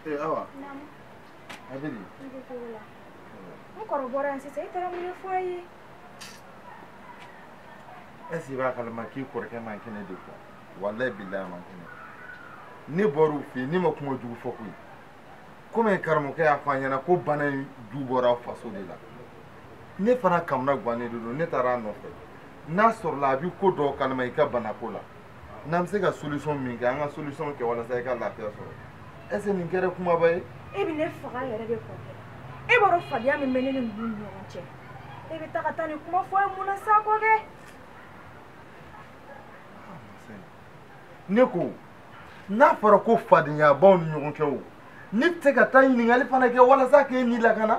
Awa. Abeli. N kɔrɔbɔra yan sisan I taara mun fɔ a ye Est-ce qu'il va kalama k'i kɔrɔkɛ man kɛnɛ de quoi wallahi billahi man kɛnɛ ne bɔr'u fɛ yen ne ma kuma jugu fɔ koyi comme karamɔgɔkɛ y'a fɔ an ɲɛna ko bana in ju bɔra faso de la ne fana kamana gannen de don ne taara a nɔfɛ n'a sɔrɔla a bɛ ko dɔw kalama I ka bana ko la n'an bɛ se ka solution min kɛ an ka solution kɛ walasa I ka lafiya sɔrɔ est-ce que nin kɛra kumaba ye e bɛ ne faga yɛrɛ de kɔfɛ e b'a dɔn fadenya min bɛ ne ni ninnu ni ɲɔgɔn cɛ e bɛ taga taa ni kuma fɔ ye mun na sa kɔ kɛ ne ko n'a fɔra ko fadenya b'aw ni ɲɔgɔn cɛ o ne tɛ se ka taa ɲininkali fana kɛ walasa k'e ni lakana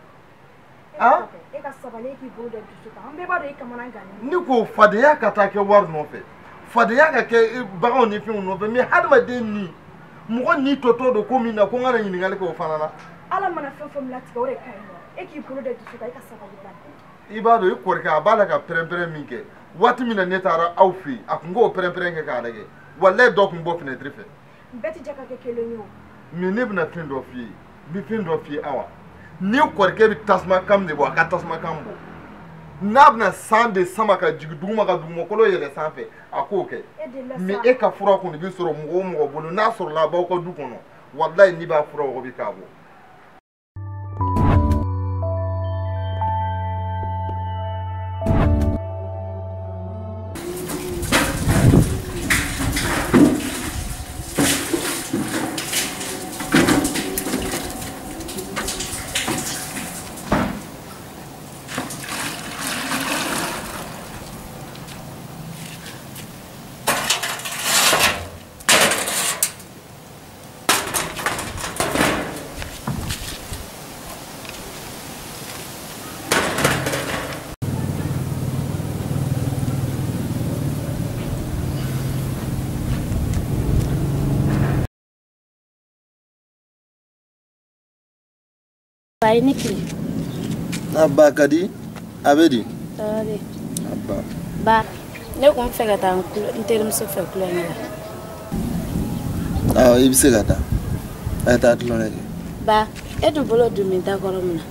e ka sabali e k'i bolo da dusu kan an bɛɛ b'a dɔn I kamana gannen ne ko fadenya ka taa kɛ wari nɔfɛ fadenya ka kɛ baganw ni fɛnw nɔfɛ mais hadamaden ni mɔgɔ ni tɔtɔ don ko min na ko n kana ɲininkali kɛ o fana na Ala mana fɛn fɛn latigɛ o de ka ɲi nɔ e k'i bolo da dusu kan I ka sabali bani I b'a dɔn I kɔrɔkɛ a b'a la ka pɛrɛn-pɛrɛn min kɛ waati min na ne taara aw fɛ yen a tun k'o pɛrɛn-pɛrɛn kɛ k'a lajɛ wallahi dɔ tun bɔ fenêtre fɛ bɛɛ tɛ jɛ ka kɛ kelen ye o mais ne bɛna fɛn dɔ f'i ye n bɛ fɛn dɔ f'i ye Awa ni kɔrɔkɛ bɛ tasumakan de bɔ a ka tasumakan bɔ n'a bɛna san de sama ka jigin duguma ka dugumakolo yɛlɛ sanfɛ a k'o kɛ mais e ka fura kɔni bɛ sɔrɔ mɔgɔ o mɔgɔ bolo n'a sɔrɔla a b'aw ka du kɔnɔ wallahi n'i b'a fura o bɛ k'a bɔ Bayi ni kile. Abba kadi abedi. Tare. Abba. Ba ne kun fɛ ka taa n terimuso fɛ kulonkɛ la. I bɛ se ka taa. A ye taa tulonkɛ kɛ. Ba e dun bolo dun min ta kɔrɔ min na.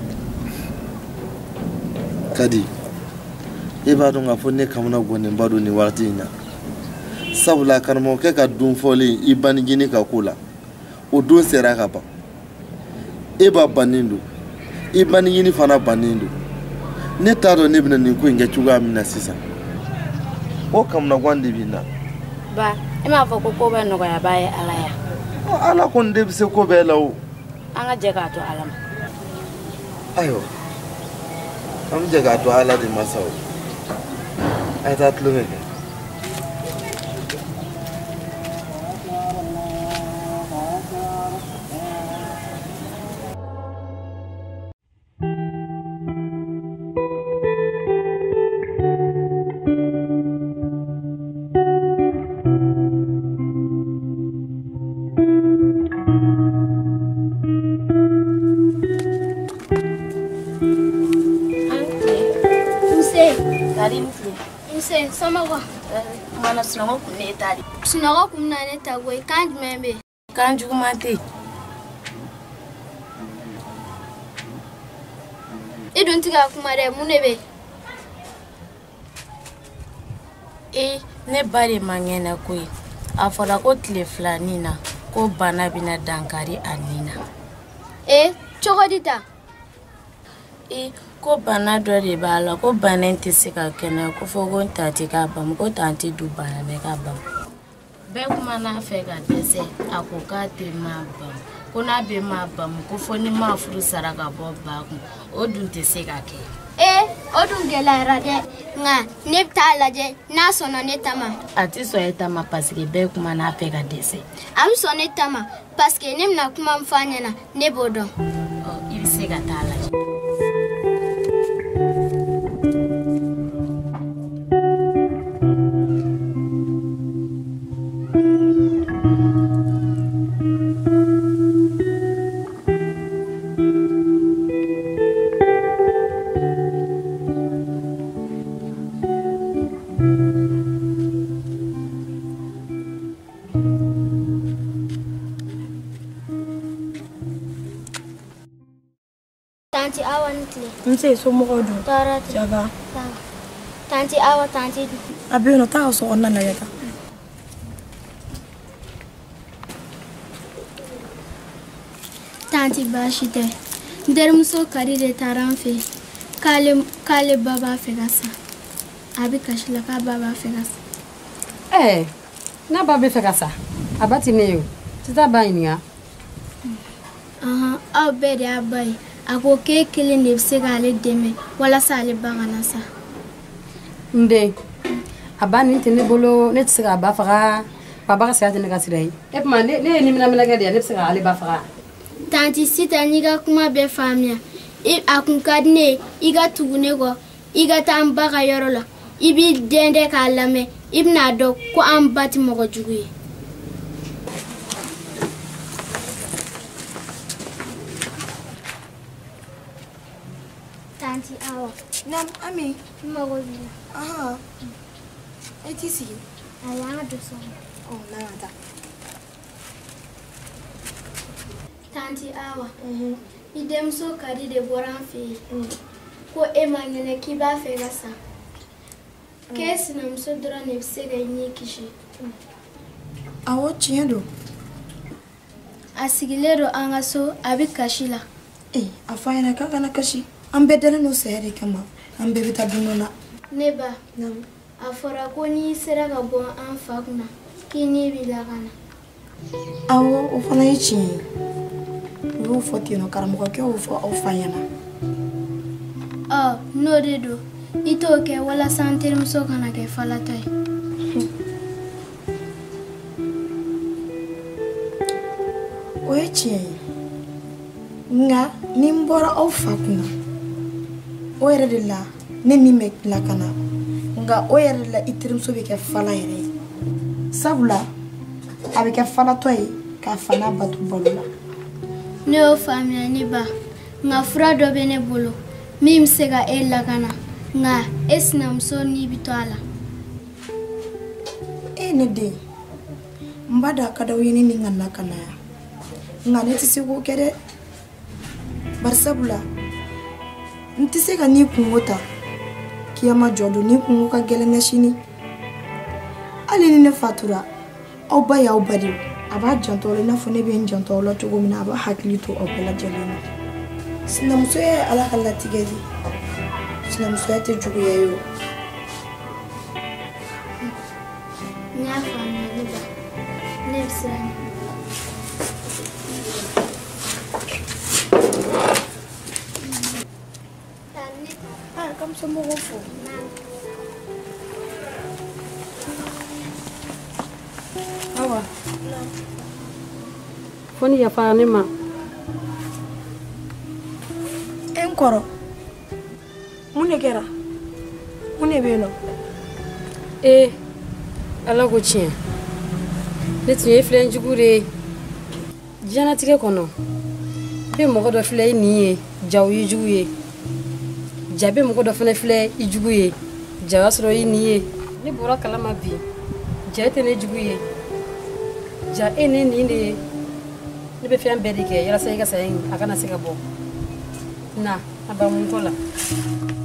Kadi e b'a dɔn k'a fɔ ne kamana gannen ba don nin waati in na sabula karamɔgɔkɛ ka don fɔlen I banigini ka ko la o don sera ka ban e b'a bannen don I banigini fana bannen don ne t'a dɔn ne bɛna nin ko in kɛ cogoya min na sisan o kamana gan de bɛ n na. Ba e m'a fɔ ko bɛ nɔgɔya b'a ye Ala ya. Ala kɔni de bɛ se ko bɛɛ la o. An ka jɛ k'a to Ala ma. Ayiwa an bɛ jɛ k'a to Ala de ma sa o. A ye taa tulonkɛ kɛ. Sama mana sunɔgɔ kun ne ta de. Sunɔgɔ kun na ne ta koyi kan jumɛn bɛ yen? Kan juguman tɛ yen. I dun tɛ ka kuma dɛ mun de bɛ yen? Ne ba de man kɛnɛ koyi. A fɔra ko tile filanin na ko bana bɛna dankari a ni na. Cogo di ta? Ko bana dɔ de b'a la ko bana in tɛ se ka kɛnɛya ko fɔ ko n ta tɛ k'a bamu ko ta tɛ du bana bɛ k'a bamu bɛɛ kuma n'a fɛ ka dɛsɛ a ko k'a tɛ maa bamu ko n'a bɛ maa bamu ko fɔ ni maa furu sara ka bɔ ba kun o dun tɛ se ka kɛ. O dun gɛlɛyara dɛ nka ne bɛ taa lajɛ n'a sɔnna ne ta ma. A tɛ sɔn e ta ma parce que bɛɛ kuma n'a fɛ ka dɛsɛ. A bɛ sɔn ne ta ma parce que ne bɛna kuma min f'a ɲɛna ne b'o dɔn. I bɛ se ka taa lajɛ. Tanti Awa ni tile. Nse somɔgɔw dun? Tɔɔrɔ tɛ. Ça va? Tanti Awa, tanti du. A bɛ yen nɔ taa ka sokɔnɔna lajɛ tan. Tanti baasi tɛ. N terimuso Kadi de taara an fɛ yen k'ale ba b'a fɛ ka sa. A bɛ kasi la k'a ba b'a fɛ ka sa. N'a ba bɛ fɛ ka sa a ba ti ne ye o tɛ taa ba ɲininka. Aw bɛɛ de y'a ba ye. A ko k'e kelen de bɛ se k'ale dɛmɛ walasa ale ba kana sa. N den a ba nin tɛ ne bolo ne tɛ se k'a ba faga baba ka saya tɛ ne ka sira ye. E tuma ne ye niminaminakɛ de ye ne bɛ se k'ale ba faga. Tanti Sita n'i ka kuma bɛɛ faamuya a kun ka di ne ye i ka tugu ne kɔ i ka taa an ba ka yɔrɔ la i b'i dɛndɛ k'a lamɛn i bɛna dɔn ko an ba tɛ mɔgɔ jugu ye. Tanti Awa. Naam, Ami. N mago b'i la. E t'i sigi? Ayi an ka don so kɔnɔ. N'an ka taa. Tanti Awa. I denmuso Kadi de bɔra an fɛ yen ko e ma ŋɛnɛ k'i b'a fɛ ka sa. K'e sinamuso dɔrɔn de bɛ se ka i ɲɛ kisi. Awɔ, tiɲɛ don. A sigilen don an ka so a bɛ kasi la. A fɔ an ɲɛna k'a kana kasi. An bɛɛ dalen don saya de kama. An bɛɛ bɛ taa don dɔ la. Ne ba, a fɔra ko n'i sera ka bɔ an fa kunna k'i ni b'i lakana. Awɔ, o fana ye tiɲɛ ye. U y'o fɔ ten nɔ, karamɔgɔkɛ y'o fɔ aw fa ɲɛna. N'o de don i t'o kɛ walasa an terimuso kana kɛ falatɔ ye. O ye tiɲɛ ye. Nka ni n bɔra aw fa kunna o yɛrɛ de la ne min bɛ lakana nka o yɛrɛ de la i terimuso bɛ kɛ fala yɛrɛ ye. Sabula a bɛ kɛ falatɔ ye k'a fa n'a bato balo la. Ne y'o faamuya ne ba nka fura dɔ bɛ ne bolo min bɛ se ka e lakana nka e sinamuso n'i bɛ to a la. Ne den n b'a dɔn a ka d'aw ye ne ni n ka lakanaya nka ne tɛ se k'o kɛ dɛ. Bari sabula n tɛ se ka n'i kungo ta kiyama jɔ don n'i kungo ka gɛlɛn ka sini. Hali ni ne fatura aw ba y'aw ba de ye. A b'a janto la i n'a fɔ ne bɛ n janto aw la cogo min na a b'a hakili to aw bɛɛ lajɛlen na. Sinamusoya ye Ala ka latigɛ de. Sinamusoya tɛ juguya ye o. N y'a faamuya ne ba ne bɛ siran. Kam somɔgɔw fo. Awa fo ni yafara ne ma. N kɔrɔ mun de kɛra? Mun de bɛ yen nɔ? Ala ko tiɲɛ ne tun ye filɛjugu de ye diɲɛlatigɛ kɔnɔ bɛ mɔgɔ dɔ filɛ i nin ye ja o y'i jugu ye ja bɛ mɔgɔ dɔ fana filɛ i jugu ye ja y'a sɔrɔ i nin ye. Ne bɔra kalama bi ja tɛ ne jugu ye ja e ne nin de ye ne bɛ fɛn bɛɛ de kɛ walasa i ka saya in a kana se ka bɔ na a ba mun tɔ la.